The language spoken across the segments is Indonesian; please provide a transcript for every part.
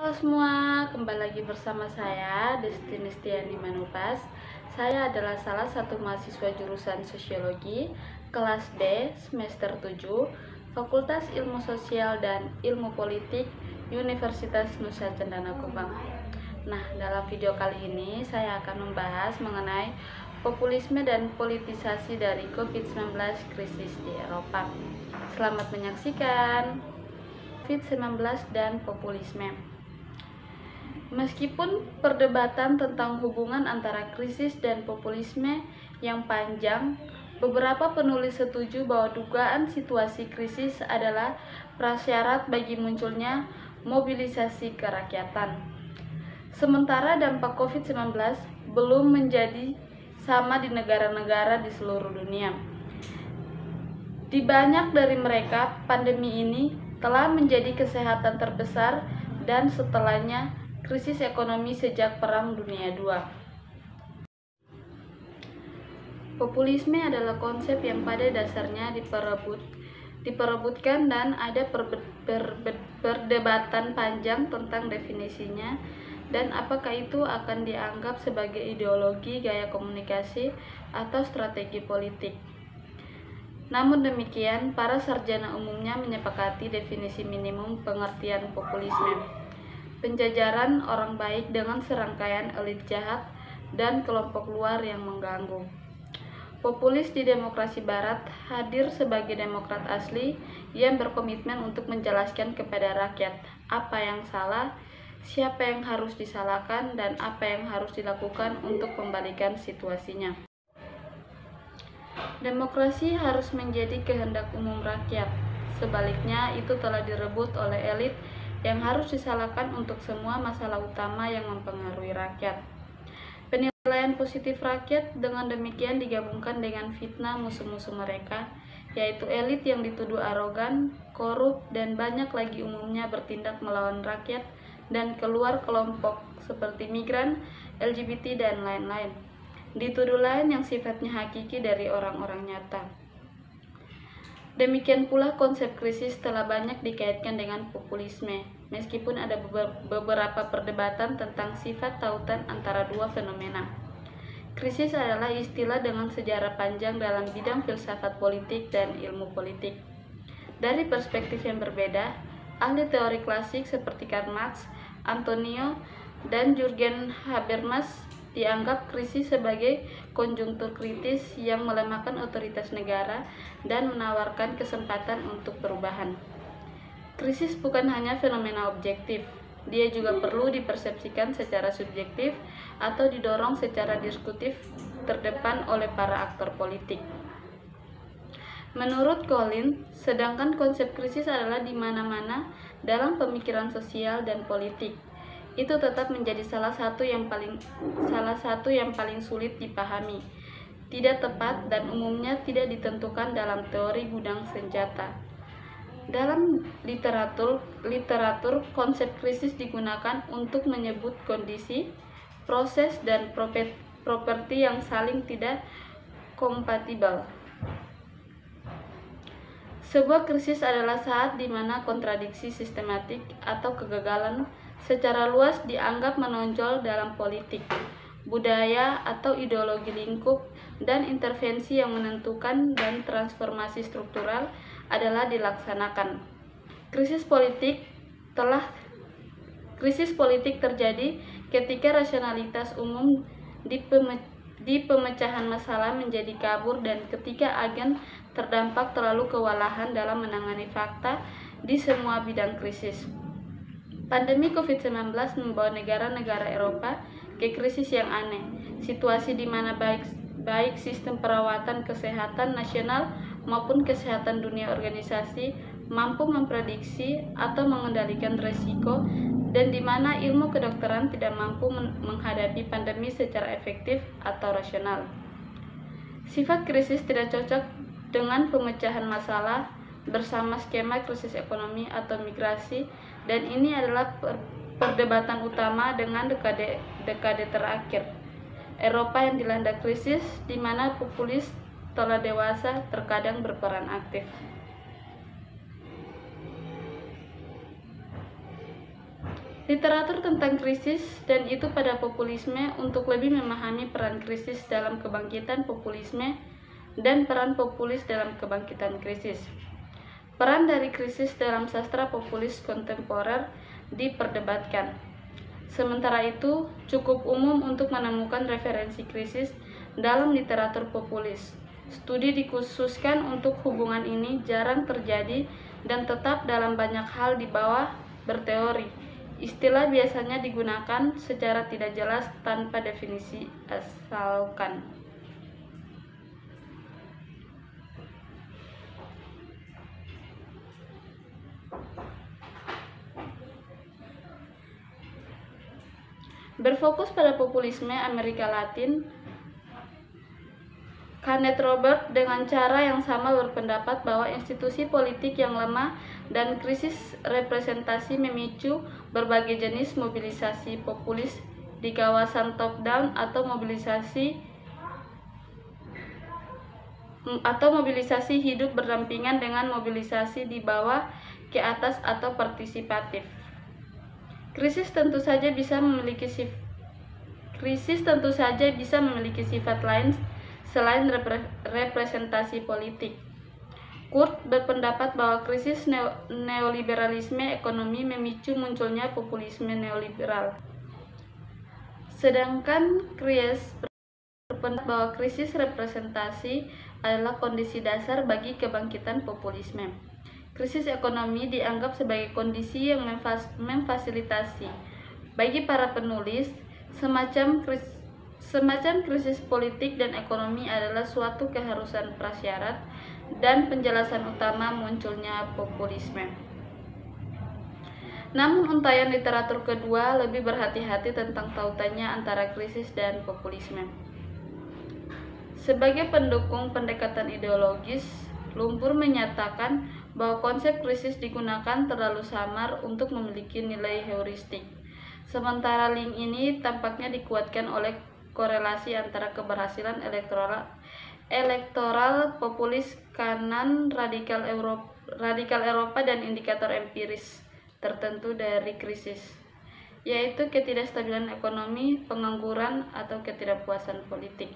Halo semua, kembali lagi bersama saya Destiny Stiani Manupas. Saya adalah salah satu mahasiswa jurusan Sosiologi kelas B semester 7 Fakultas Ilmu Sosial dan Ilmu Politik Universitas Nusa Cendana Kubang. Nah, dalam video kali ini saya akan membahas mengenai populisme dan politisasi dari COVID-19 krisis di Eropa. Selamat menyaksikan. COVID-19 dan populisme. Meskipun perdebatan tentang hubungan antara krisis dan populisme yang panjang, beberapa penulis setuju bahwa dugaan situasi krisis adalah prasyarat bagi munculnya mobilisasi kerakyatan. Sementara dampak COVID-19 belum menjadi sama di negara-negara di seluruh dunia. Di banyak dari mereka, pandemi ini telah menjadi kesehatan terbesar dan setelahnya krisis ekonomi sejak Perang Dunia II. Populisme adalah konsep yang pada dasarnya diperebutkan dan ada perdebatan panjang tentang definisinya dan apakah itu akan dianggap sebagai ideologi, gaya komunikasi, atau strategi politik. Namun demikian, para sarjana umumnya menyepakati definisi minimum pengertian populisme. Penjajaran orang baik dengan serangkaian elit jahat dan kelompok luar yang mengganggu. Populis di demokrasi barat hadir sebagai demokrat asli yang berkomitmen untuk menjelaskan kepada rakyat apa yang salah, siapa yang harus disalahkan, dan apa yang harus dilakukan untuk membalikan situasinya. Demokrasi harus menjadi kehendak umum rakyat. Sebaliknya, itu telah direbut oleh elit yang harus disalahkan untuk semua masalah utama yang mempengaruhi rakyat. Penilaian positif rakyat dengan demikian digabungkan dengan fitnah musuh-musuh mereka, yaitu elit yang dituduh arogan, korup, dan banyak lagi umumnya bertindak melawan rakyat dan keluar kelompok seperti migran, LGBT, dan lain-lain. Dituduh lain yang sifatnya hakiki dari orang-orang nyata. Demikian pula konsep krisis telah banyak dikaitkan dengan populisme, meskipun ada beberapa perdebatan tentang sifat tautan antara dua fenomena. Krisis adalah istilah dengan sejarah panjang dalam bidang filsafat politik dan ilmu politik. Dari perspektif yang berbeda, ahli teori klasik seperti Karl Marx, Antonio, dan Jürgen Habermas dianggap krisis sebagai konjungtur kritis yang melemahkan otoritas negara dan menawarkan kesempatan untuk perubahan. Krisis bukan hanya fenomena objektif, dia juga perlu dipersepsikan secara subjektif atau didorong secara diskursif terdepan oleh para aktor politik. Menurut Collins, sedangkan konsep krisis adalah di mana-mana dalam pemikiran sosial dan politik, itu tetap menjadi salah satu yang paling sulit dipahami, tidak tepat, dan umumnya tidak ditentukan dalam teori gudang senjata. Dalam literatur, konsep krisis digunakan untuk menyebut kondisi, proses, dan properti yang saling tidak kompatibel. Sebuah krisis adalah saat di mana kontradiksi sistematik atau kegagalan secara luas dianggap menonjol dalam politik, budaya, atau ideologi lingkup, dan intervensi yang menentukan dan transformasi struktural adalah dilaksanakan. Krisis politik terjadi ketika rasionalitas umum di pemecahan masalah menjadi kabur dan ketika agen terdampak terlalu kewalahan dalam menangani fakta di semua bidang krisis. Pandemi COVID-19 membawa negara-negara Eropa ke krisis yang aneh, situasi di mana baik sistem perawatan kesehatan nasional maupun kesehatan dunia organisasi mampu memprediksi atau mengendalikan risiko, dan di mana ilmu kedokteran tidak mampu menghadapi pandemi secara efektif atau rasional. Sifat krisis tidak cocok dengan pemecahan masalah bersama skema krisis ekonomi atau migrasi, dan ini adalah perdebatan utama dengan dekade terakhir Eropa yang dilanda krisis, di mana populis telah dewasa terkadang berperan aktif. Literatur tentang krisis dan itu pada populisme untuk lebih memahami peran krisis dalam kebangkitan populisme dan peran populis dalam kebangkitan krisis. Peran dari krisis dalam sastra populis kontemporer diperdebatkan. Sementara itu, cukup umum untuk menemukan referensi krisis dalam literatur populis. Studi dikhususkan untuk hubungan ini jarang terjadi dan tetap dalam banyak hal di bawah berteori. Istilah biasanya digunakan secara tidak jelas tanpa definisi asalkan. Berfokus pada populisme Amerika Latin, Kenneth Roberts dengan cara yang sama berpendapat bahwa institusi politik yang lemah dan krisis representasi memicu berbagai jenis mobilisasi populis di kawasan top-down atau mobilisasi hidup berdampingan dengan mobilisasi di bawah ke atas atau partisipatif. Krisis tentu saja bisa memiliki sifat lain selain representasi politik. Kurt berpendapat bahwa krisis neoliberalisme ekonomi memicu munculnya populisme neoliberal. Sedangkan Kries berpendapat bahwa krisis representasi adalah kondisi dasar bagi kebangkitan populisme. Krisis ekonomi dianggap sebagai kondisi yang memfasilitasi bagi para penulis semacam krisis politik dan ekonomi adalah suatu keharusan prasyarat dan penjelasan utama munculnya populisme. Namun untayan literatur kedua lebih berhati-hati tentang tautannya antara krisis dan populisme. Sebagai pendukung pendekatan ideologis, Lumpur menyatakan bahwa konsep krisis digunakan terlalu samar untuk memiliki nilai heuristik. Sementara link ini tampaknya dikuatkan oleh korelasi antara keberhasilan elektoral populis kanan radikal Eropa dan indikator empiris tertentu dari krisis, yaitu ketidakstabilan ekonomi, pengangguran, atau ketidakpuasan politik.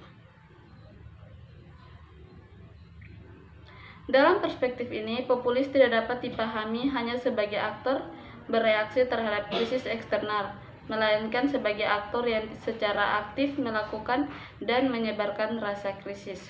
Dalam perspektif ini, populis tidak dapat dipahami hanya sebagai aktor bereaksi terhadap krisis eksternal, melainkan sebagai aktor yang secara aktif melakukan dan menyebarkan rasa krisis.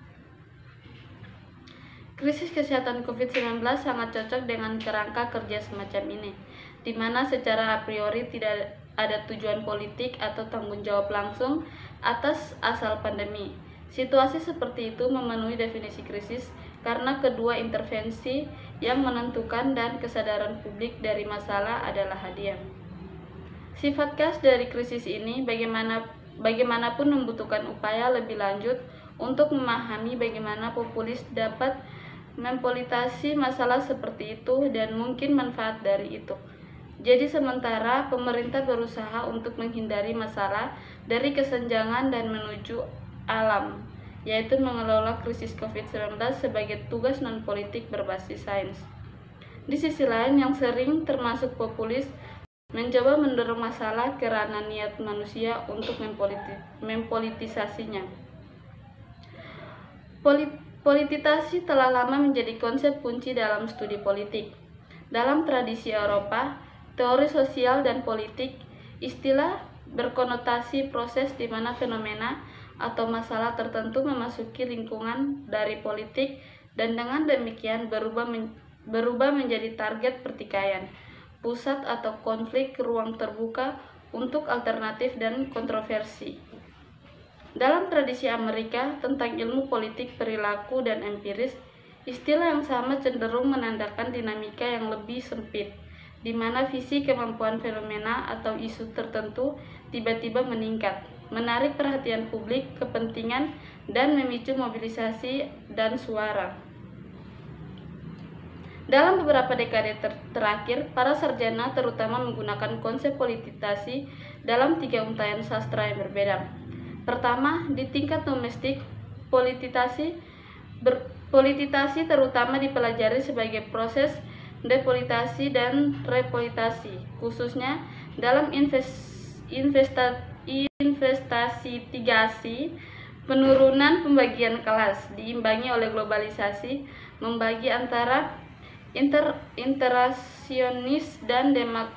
Krisis kesehatan COVID-19 sangat cocok dengan kerangka kerja semacam ini, di mana secara a priori tidak ada tujuan politik atau tanggung jawab langsung atas asal pandemi. Situasi seperti itu memenuhi definisi krisis karena kedua intervensi yang menentukan dan kesadaran publik dari masalah adalah hadiah. Sifat khas dari krisis ini bagaimanapun membutuhkan upaya lebih lanjut untuk memahami bagaimana populis dapat mempolitisasi masalah seperti itu dan mungkin manfaat dari itu. Jadi sementara pemerintah berusaha untuk menghindari masalah dari kesenjangan dan menuju alam, yaitu mengelola krisis COVID-19 sebagai tugas non-politik berbasis sains. Di sisi lain, yang sering termasuk populis mencoba mendorong masalah karena niat manusia untuk mempolitisasinya. Politisasi telah lama menjadi konsep kunci dalam studi politik. Dalam tradisi Eropa, teori sosial dan politik, istilah berkonotasi proses di mana fenomena atau masalah tertentu memasuki lingkungan dari politik dan dengan demikian berubah menjadi target pertikaian, pusat atau konflik ruang terbuka untuk alternatif dan kontroversi. Dalam tradisi Amerika tentang ilmu politik perilaku dan empiris, istilah yang sama cenderung menandakan dinamika yang lebih sempit, di mana visi kemampuan fenomena atau isu tertentu tiba-tiba meningkat, menarik perhatian publik, kepentingan, dan memicu mobilisasi dan suara. Dalam beberapa dekade terakhir, para sarjana terutama menggunakan konsep politisasi dalam 3 untaian sastra yang berbeda. Pertama, di tingkat domestik, politisasi terutama dipelajari sebagai proses depolitisasi dan repolitisasi, khususnya Dalam investasi penurunan pembagian kelas diimbangi oleh globalisasi membagi antara interasionis dan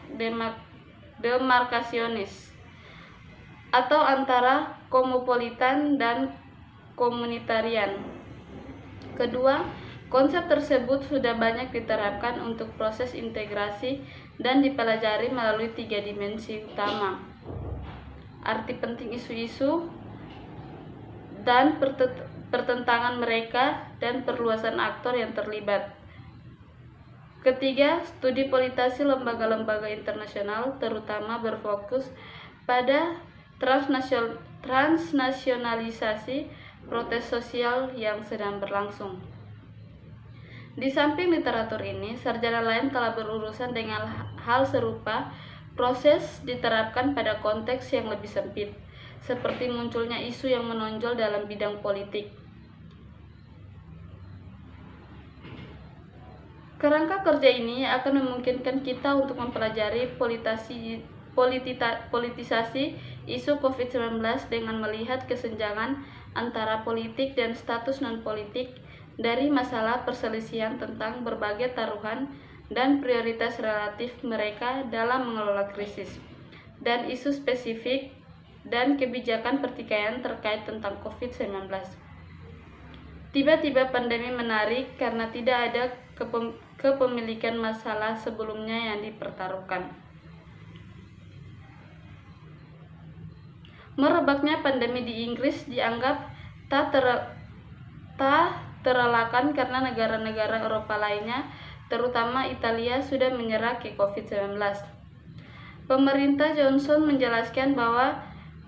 demarkasionis, atau antara kosmopolitan dan komunitarian. Kedua, konsep tersebut sudah banyak diterapkan untuk proses integrasi dan dipelajari melalui 3 dimensi utama: arti penting isu-isu dan pertentangan mereka, dan perluasan aktor yang terlibat. Ketiga, studi politisasi lembaga-lembaga internasional terutama berfokus pada transnasionalisasi protes sosial yang sedang berlangsung. Di samping literatur ini, sarjana lain telah berurusan dengan hal serupa. Proses diterapkan pada konteks yang lebih sempit, seperti munculnya isu yang menonjol dalam bidang politik. Kerangka kerja ini akan memungkinkan kita untuk mempelajari politisasi isu COVID-19 dengan melihat kesenjangan antara politik dan status non-politik dari masalah perselisihan tentang berbagai taruhan dan prioritas relatif mereka dalam mengelola krisis, dan isu spesifik dan kebijakan pertikaian terkait tentang COVID-19. Tiba-tiba pandemi menarik karena tidak ada kepemilikan masalah sebelumnya yang dipertaruhkan. Merebaknya pandemi di Inggris dianggap tak terelakkan karena negara-negara Eropa lainnya, terutama Italia, sudah menyerah ke COVID-19. Pemerintah Johnson menjelaskan bahwa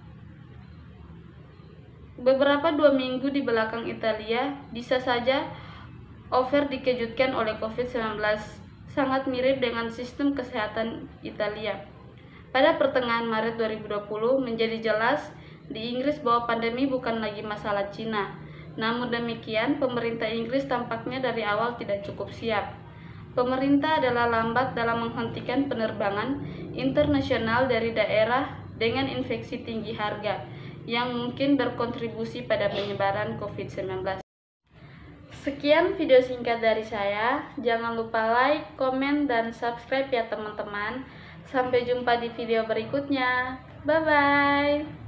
beberapa 2 minggu di belakang Italia bisa saja over dikejutkan oleh COVID-19, sangat mirip dengan sistem kesehatan Italia. Pada pertengahan Maret 2020 menjadi jelas di Inggris bahwa pandemi bukan lagi masalah Cina. Namun demikian, pemerintah Inggris tampaknya dari awal tidak cukup siap. Pemerintah adalah lambat dalam menghentikan penerbangan internasional dari daerah dengan infeksi tinggi harga yang mungkin berkontribusi pada penyebaran COVID-19. Sekian video singkat dari saya. Jangan lupa like, komen, dan subscribe ya teman-teman. Sampai jumpa di video berikutnya. Bye-bye.